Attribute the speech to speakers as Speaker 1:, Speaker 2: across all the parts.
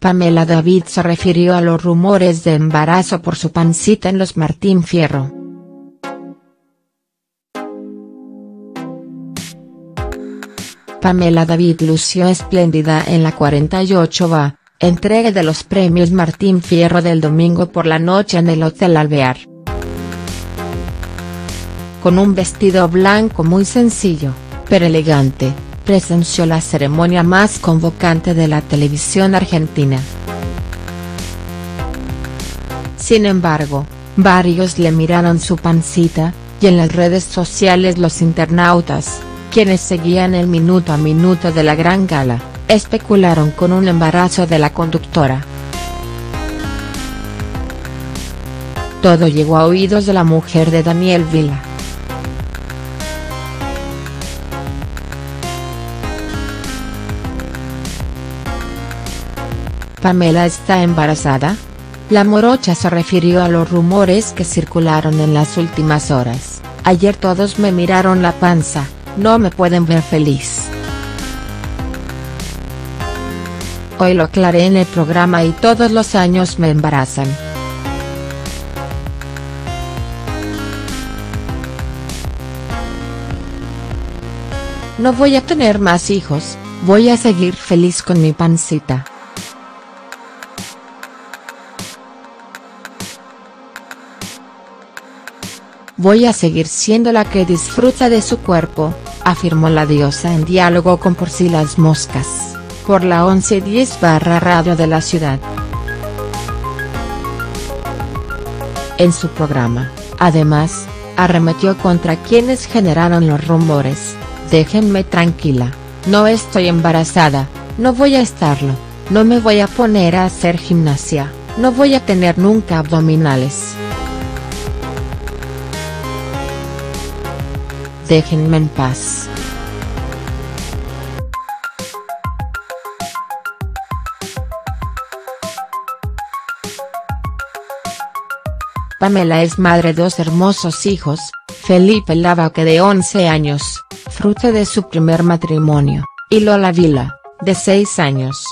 Speaker 1: Pamela David se refirió a los rumores de embarazo por su pancita en los Martín Fierro. Pamela David lució espléndida en la 48ª entrega de los premios Martín Fierro del domingo por la noche en el Hotel Alvear. Con un vestido blanco muy sencillo, pero elegante, presenció la ceremonia más convocante de la televisión argentina. Sin embargo, varios le miraron su pancita, y en las redes sociales los internautas, quienes seguían el minuto a minuto de la gran gala, especularon con un embarazo de la conductora. Todo llegó a oídos de la mujer de Daniel Vila. ¿Pamela está embarazada? La morocha se refirió a los rumores que circularon en las últimas horas. Ayer todos me miraron la panza, no me pueden ver feliz. Hoy lo aclaré en el programa y todos los años me embarazan. No voy a tener más hijos, voy a seguir feliz con mi pancita. Voy a seguir siendo la que disfruta de su cuerpo, afirmó la diosa en diálogo con Por si las moscas, por la 1110/radio de la ciudad. En su programa, además, arremetió contra quienes generaron los rumores: déjenme tranquila, no estoy embarazada, no voy a estarlo, no me voy a poner a hacer gimnasia, no voy a tener nunca abdominales. Déjenme en paz. Pamela es madre de 2 hermosos hijos, Felipe Lavaque de 11 años, fruto de su primer matrimonio, y Lola Vila, de 6 años.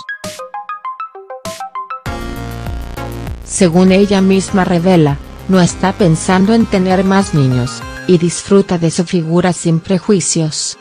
Speaker 1: Según ella misma revela, no está pensando en tener más niños, y disfruta de su figura sin prejuicios.